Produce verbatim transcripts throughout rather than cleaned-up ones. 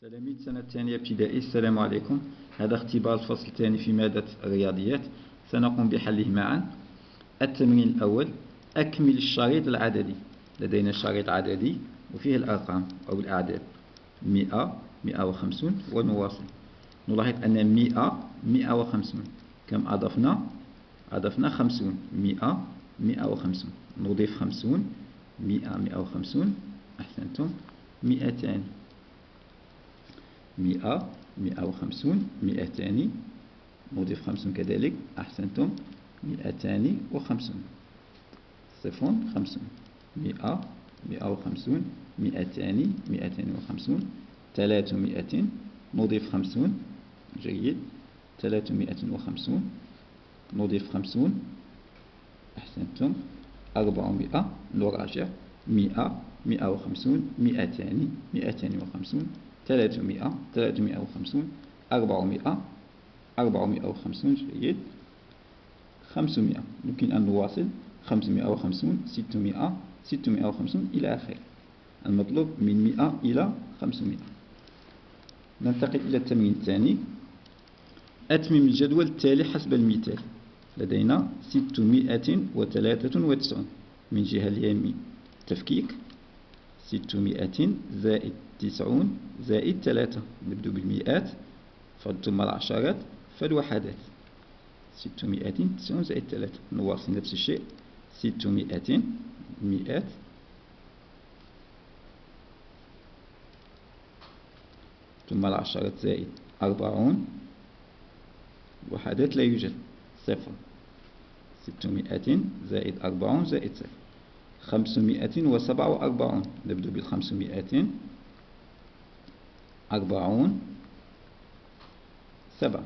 تلاميذ سنة ثانية ابتدائي، السلام عليكم. هذا اختبار الفصل الثاني في مادة الرياضيات، سنقوم بحله معا. التمرين الأول: أكمل الشريط العددي. لدينا شريط عددي وفيه الأرقام أو الأعداد مئة، مئة وخمسون ونواصل. نلاحظ أن مئة، مئة وخمسون، كم أضفنا؟ أضفنا خمسون. مئة، مئة وخمسون، نضيف خمسون. مئة، مئة وخمسون، أحسنتم. مئتان، مئة، مئة وخمسون، مئتان، نضيف خمسون كذلك، أحسنتم. مئتان وخمسون، صفر، خمسون. مئة، مئة وخمسون، مئتان، مئتان وخمسون، ثلاثمائة، نضيف خمسون، جيد. ثلاثمائة وخمسون، نضيف خمسون، أحسنتم. أربعمائة، نراجع. مئة، مئة وخمسون، مئتان، مئتان وخمسون، ثلاثمائة، ثلاثمائة وخمسون، أربعمائة، أربعمائة وخمسون، جيد. خمسمائة، يمكن أن نواصل. خمسمائة وخمسون، ستمائة، ستمائة وخمسون إلى آخره. المطلوب من مئة إلى خمسمائة. ننتقل إلى التمرين الثاني: أتمم الجدول التالي حسب المثال. لدينا ستمائة وثلاثة وتسعون. من جهة اليمين تفكيك: ستمائة زائد تسعون زائد ثلاثة. نبدأ بالمئات ثم العشرات فالوحدات. ستمائة تسعون زائد ثلاثة، نواصل نفس الشيء. ستمائة، مئات، ثم العشرات زائد أربعون، وحدات لا يوجد، صفر. ستمائة زائد أربعون زائد صفر. خمسمائة وسبعة وأربعون، نبدأ بالخمسمائة. أربعون، سبعة.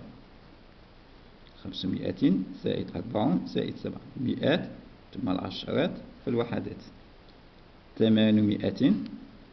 خمسمائة زائد أربعون زائد سبعة، مئات، ثم العشرات فالوحدات. ثمانمائة،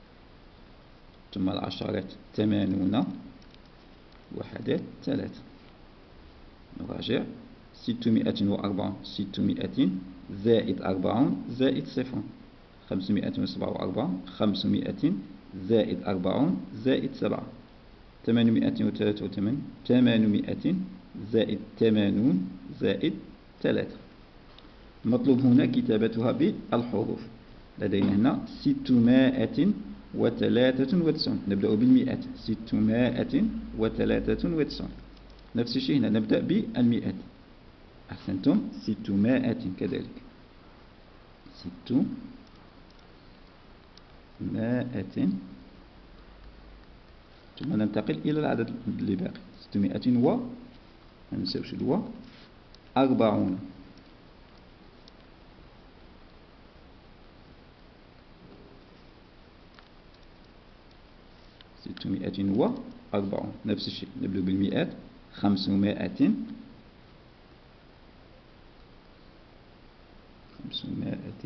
ثم العشرات ثمانون، وحدات ثلاثة. نراجع. ستمائة وأربعون، ستمائة زائد أربعون زائد صفر. خمسمائة وسبعة وأربعون، خمسمائة زائد أربعون زائد سبعة. ثمانمائة وثلاثة وثمانين، ثمانمائة زائد ثمانون زائد ثلاثة. المطلوب هنا كتابتها بالحروف. لدينا هنا ستمائة وثلاثة وتسعون، نبدأ بالمئات. ستمائة وثلاثة وتسعون، نفس الشيء هنا نبدأ بالمئات، أحسنتم. ستمائة كذلك، ستمائة، ثم ننتقل إلى العدد اللي باقي. ستمائة و ما ننساوش الو، أربعون. ستمائة وأربعون، نفس الشيء نبدأ بالمئات. خمسمائة، خمسمائة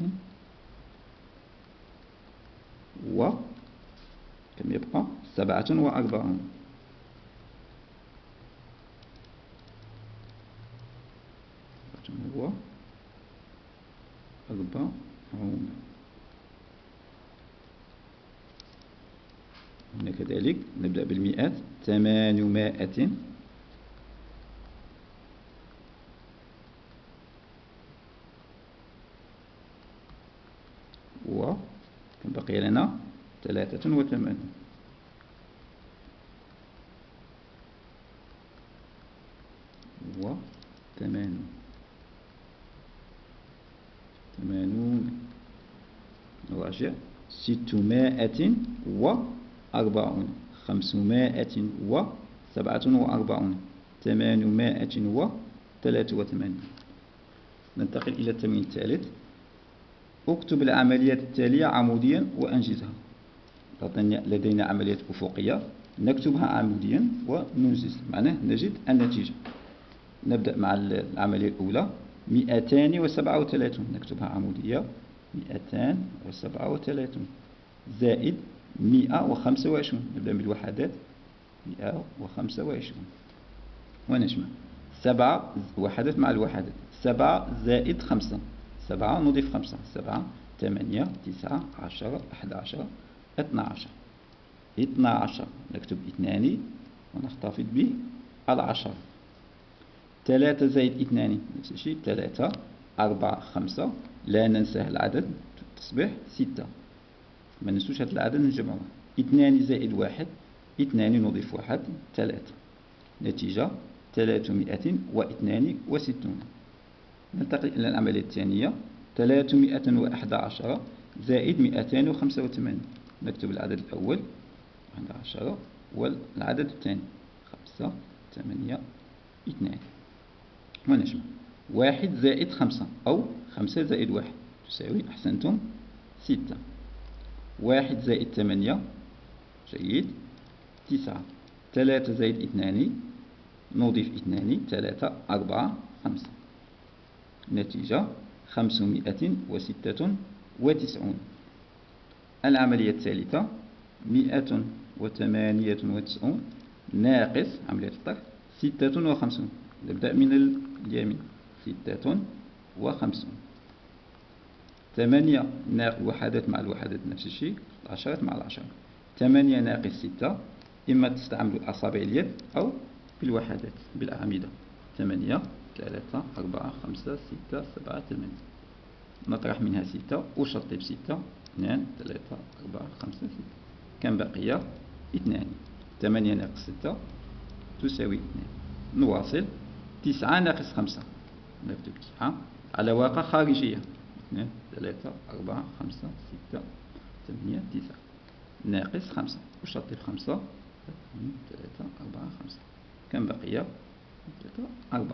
و كم يبقى؟ سبعة وأربعون. سبعة وأربعون. هنا كذلك نبدأ بالمئات. ثمانمائة، و كم بقي لنا؟ ثلاثة وثمانون. و ثمانون، ثمانون. نراجع. ستمائة وأربعون، خمسمائة وسبعة وأربعون، ثمانمائة وثلاثة وثمانون. ننتقل إلى التمرين الثالث: اكتب العمليات التالية عموديا وأنجزها. لدينا عمليات أفقية، نكتبها عموديا وننجز، معناه نجد النتيجة. نبدأ مع العملية الأولى: مئتان وسبعة وثلاثون، نكتبها عمودية. مئتان وسبعة وثلاثون زائد مئة وخمسة وعشرون، نبدأ بالوحدات. مئة وخمسة وعشرون ونجمع. سبعة وحدات مع الوحدات. سبعة زائد خمسة، سبعة نضيف خمسة. سبعة، ثمانية، تسعة، عشرة، أحد عشر، اثنا عشر. اثنا عشر، نكتب اثنان ونحتفظ بالعشرة. ثلاثة زائد اثنان نفس الشيء، ثلاثة. أربعة، خمسة، لا ننسى العدد تصبح ستة، ما ننسوش هذا العدد نجمعه. اثنان زائد واحد، اثنان نضيف واحد، ثلاثة. نتيجة ثلاثمائة واثنان وستون. ننتقل إلى العملية الثانية. ثلاثمائة وأحد عشر زائد مائتان وخمسة وثمانين، نكتب العدد الأول أحد عشر والعدد الثاني خمسة، ثمانية، اثنان، ونجمع. واحد زائد خمسة أو خمسة زائد واحد تساوي، أحسنتم، ستة. واحد زائد ثمانية، جيد، تسعة. ثلاثة زائد اثنان نضيف اثنان، ثلاثة، أربعة، خمسة. نتيجة خمسمائة وستة وتسعون. العملية الثالثة. مائة وثمانية وتسعون ناقص عملية الطرح ستة وخمسون. نبدأ من اليمين، ستة وخمسون. ثمانية ناقص الوحدات مع الوحدات نفس الشيء، العشرات مع العشرات. ثمانية ناقص ستة، إما تستعملوا أصابع اليد أو بالوحدات بالأعمدة. ثمانية، ثلاثة، أربعة، خمسة، ستة، سبعة، ثمانية. نطرح منها ستة وشطب ستة، اثنان، ثلاثة، أربعة، خمسة، ستة. كم بقي؟ اثنان. ثمانية ناقص ستة تساوي اثنان. نواصل. تسعة ناقص خمسة، نكتب تسعة على واقع خارجية، اثنان، ثلاثة، أربعة، خمسة، ستة، ثمانية، تسعة. ناقص خمسة وشطب خمسة، اثنين، ثلاثة، أربعة، خمسة. كم بقي؟ ثلاثة، أربعة.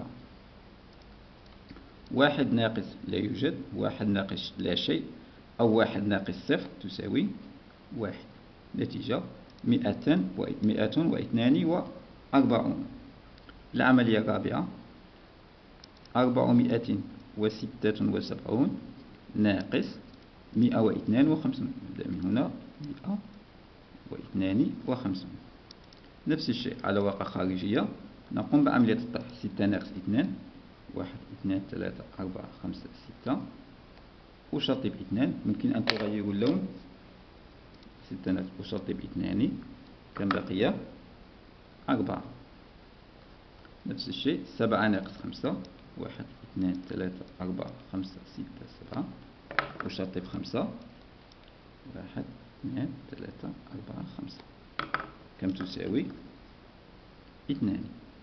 واحد ناقص لا يوجد، واحد ناقص لا شيء، أو واحد ناقص صفر تساوي واحد. نتيجة مئتان ومئة واثنان وأربعون. العملية الرابعة. أربعمائة وستة وسبعون ناقص مئة واثنان وخمسون. نبدأ من هنا، مئة واثنان وخمسون. نفس الشيء على واقع خارجية، نقوم بعملية الطرح. ستة ناقص اثنان، واحد، اثنان، ثلاثة، أربعة، خمسة، ستة. أشطب اثنان، ممكن أن تغيروا اللون. ستة ناقص أشطب اثنان، كم بقي؟ أربعة. نفس الشيء. سبعة ناقص خمسة، واحد، اثنان، ثلاثة، أربعة، خمسة، ستة، سبعة. أشطب خمسة، واحد، اثنان، ثلاثة، أربعة، خمسة. كم تساوي؟ اثنان.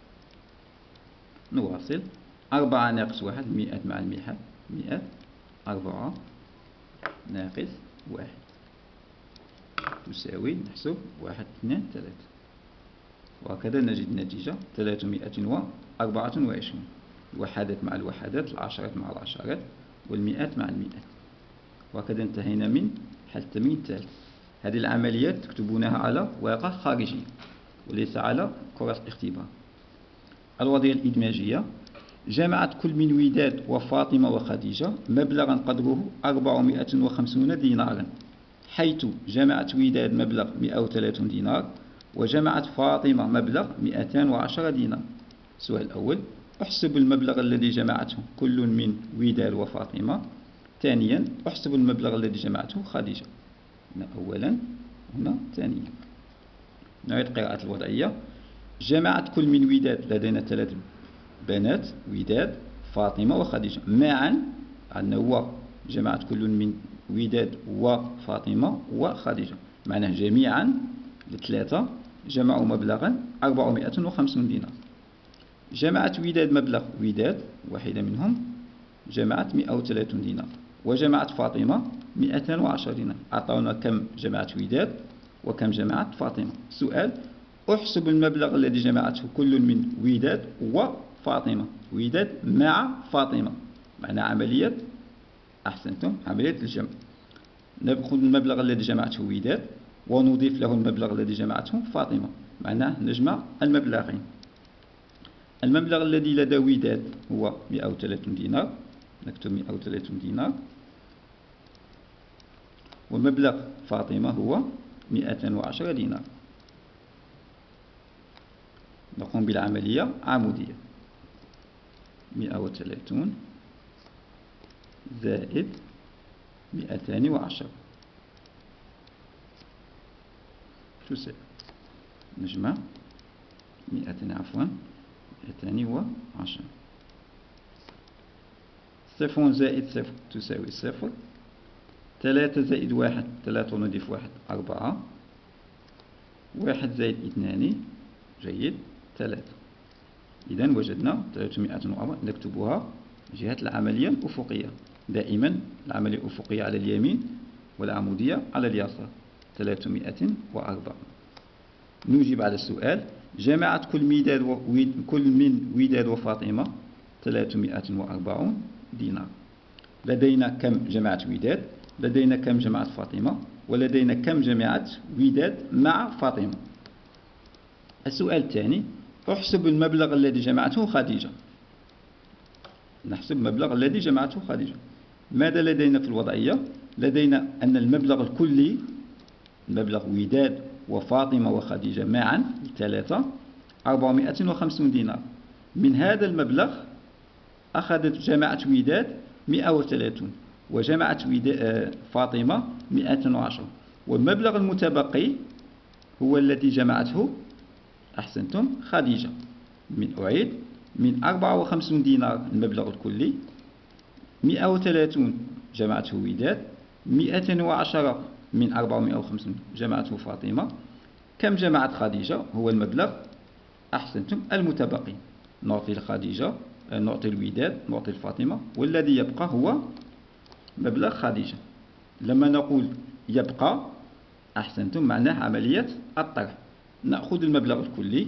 نواصل. أربعة ناقص واحد، مئة مع المئة، مئة. أربعة ناقص واحد تساوي، نحسب، واحد، اثنان، ثلاثة. وهكذا نجد النتيجة ثلاثمائة وأربعة وعشرون. الوحدات مع الوحدات، العشرات مع العشرات، والمئات مع المئات. وهكذا انتهينا من حل التمرين الثالث. هذه العمليات تكتبونها على ورقة خارجية وليس على كرة الاختبار. الوضعية الإدماجية. جمعت كل من وداد وفاطمة وخديجة مبلغا قدره أربعمائة وخمسون دينارا، حيث جمعت وداد مبلغ مئة وثلاثين دينار وجمعت فاطمة مبلغ مئتان وعشرة دينار. السؤال الأول. احسب المبلغ الذي جمعته كل من وداد وفاطمة. ثانيا. احسب المبلغ الذي جمعته خديجة. هنا أولا، هنا ثانيا. نعيد قراءة الوضعية. جمعت كل من وداد، لدينا ثلاث بنات، وداد، فاطمة وخديجة معا. عندنا هو جمعت كل من وداد وفاطمة وخديجة، معناه جميعا الثلاثة جمعوا مبلغا أربعمائة وخمسون دينار. جمعت وداد مبلغ وداد، واحدة منهم جمعت مئة وثلاثين دينار، وجمعت فاطمة مئتان وعشرة دينار. أعطونا كم جمعت وداد وكم جمعت فاطمة. سؤال. احسب المبلغ الذي جمعته كل من وداد وفاطمة. وداد مع فاطمة، معنى عملية، أحسنتم، عملية الجمع. نأخذ المبلغ الذي جمعته وداد ونضيف له المبلغ الذي جمعته فاطمة، معناه نجمع المبلغين. المبلغ الذي لدى وداد هو مئة وثلاثين دينار، نكتب مئة وثلاثين دينار. ومبلغ فاطمة هو مئتان وعشرة دينار. نقوم بالعملية عمودية. مئة وثلاثين زائد مئتان وعشرة تساوي نجمع مئتين عفوا مئتين وعشرة. صفر زائد صفر تساوي صفر. ثلاثة زائد واحد ثلاثة ونضيف واحد أربعة. واحد زائد اثنان جيد ثلاثة. إذا وجدنا ثلاثمائة وأربعة. نكتبها جهة العملية الأفقية. دائما العملية الأفقية على اليمين والعمودية على اليسار. ثلاثمائة وأربعة. نجيب على السؤال. جمعت كل ميداد و... كل من وداد وفاطمة ثلاثمائة وأربعون دينار. لدينا كم جمعت وداد، لدينا كم جمعت فاطمة، ولدينا كم جمعت وداد مع فاطمة. السؤال الثاني. احسب المبلغ الذي جمعته خديجة. نحسب المبلغ الذي جمعته خديجة. ماذا لدينا في الوضعية؟ لدينا أن المبلغ الكلي المبلغ وداد وفاطمة وخديجة معا ثلاثة أربعمائة وخمسون دينار. من هذا المبلغ أخذت جمعت وداد مئة وثلاثون وجمعت فاطمة مئة وعشرة، والمبلغ المتبقي هو الذي جمعته أحسنتم خديجة. من أعيد من أربعة وخمسين دينار المبلغ الكلي، مئة وثلاثون جمعته وداد، مئة وعشرة من أربعمائة وخمسين جمعته فاطمة. كم جمعت خديجة؟ هو المبلغ أحسنتم المتبقي. نعطي الخديجة نعطي الوداد نعطي الفاطمة، والذي يبقى هو مبلغ خديجة. لما نقول يبقى أحسنتم معناه عملية الطرح. نأخذ المبلغ الكلي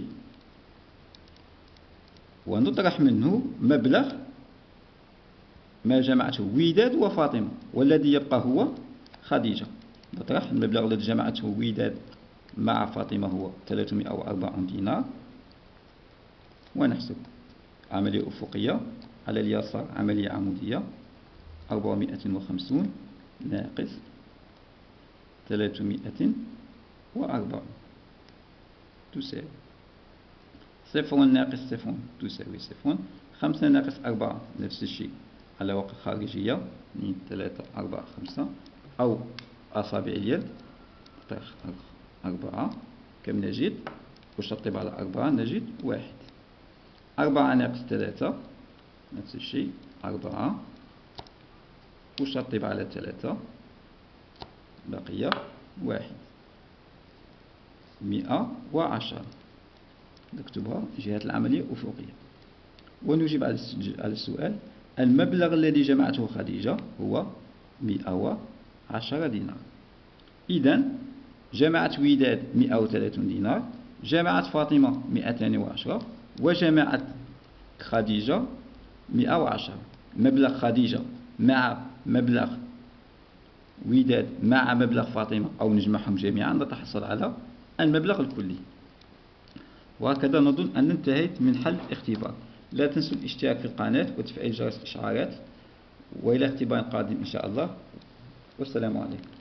ونطرح منه مبلغ ما جمعته وداد وفاطمة، والذي يبقى هو خديجة. نطرح المبلغ الذي جمعته وداد مع فاطمة هو ثلاثمائة وأربعون دينار، ونحسب عملية أفقية على اليسار عملية عمودية. أربعمائة وخمسون ناقص ثلاثمائة وأربعون تساوي صفر ناقص صفر تساوي صفر. خمسة ناقص أربعة نفس الشيء على وقت خارجية اثنين ثلاثة أربعة خمسة، أو أصابع اليد طرح أربعة. كم نجد؟ أشطب على أربعة نجد واحد. أربعة ناقص ثلاثة نفس الشيء أربعة. أشطب على ثلاثة بقي واحد. مئة وعشرة نكتبها جهة العملية أفقية. ونجيب على السؤال. المبلغ الذي جمعته خديجة هو مئة وعشرة دينار. إذن جمعت وداد مئة وثلاثون دينار، جمعت فاطمة مئتين وعشرة، وجمعت خديجة مئة وعشرة. مبلغ خديجة مع مبلغ وداد مع مبلغ فاطمة أو نجمعهم جميعا نتحصل على المبلغ الكلي. وهكذا نظن أن انتهيت من حل الاختبار. لا تنسوا الاشتراك في القناة وتفعيل جرس الإشعارات، وإلى اختبار قادم إن شاء الله، والسلام عليكم.